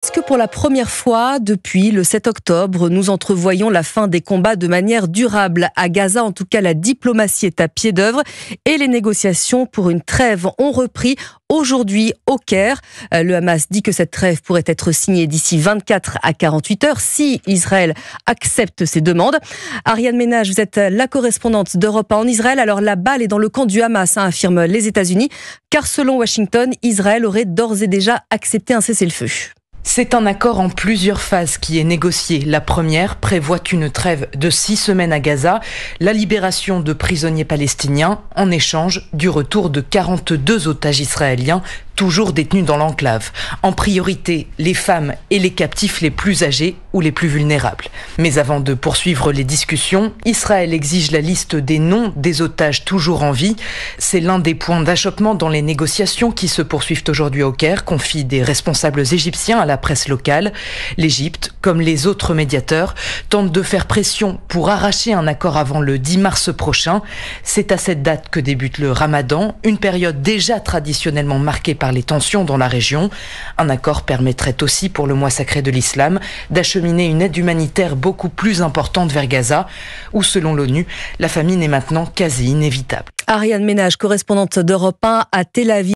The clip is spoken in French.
Est-ce que pour la première fois depuis le 7 octobre, nous entrevoyons la fin des combats de manière durable à Gaza? En tout cas, la diplomatie est à pied d'œuvre et les négociations pour une trêve ont repris aujourd'hui au Caire. Le Hamas dit que cette trêve pourrait être signée d'ici 24 à 48 heures si Israël accepte ses demandes. Ariane Ménage, vous êtes la correspondante d'Europe 1 en Israël. Alors la balle est dans le camp du Hamas, affirment les États-Unis, car selon Washington, Israël aurait d'ores et déjà accepté un cessez-le-feu. C'est un accord en plusieurs phases qui est négocié. La première prévoit une trêve de 6 semaines à Gaza, la libération de prisonniers palestiniens en échange du retour de 42 otages israéliens toujours détenus dans l'enclave. En priorité, les femmes et les captifs les plus âgés ou les plus vulnérables. Mais avant de poursuivre les discussions, Israël exige la liste des noms des otages toujours en vie. C'est l'un des points d'achoppement dans les négociations qui se poursuivent aujourd'hui au Caire, confient des responsables égyptiens à la presse locale. L'Égypte, comme les autres médiateurs, tente de faire pression pour arracher un accord avant le 10 mars prochain. C'est à cette date que débute le Ramadan, une période déjà traditionnellement marquée par les tensions dans la région. Un accord permettrait aussi pour le mois sacré de l'islam d'acheminer une aide humanitaire beaucoup plus importante vers Gaza, où selon l'ONU, la famine est maintenant quasi inévitable. Ariane Ménage, correspondante d'Europe 1 à Tel Aviv.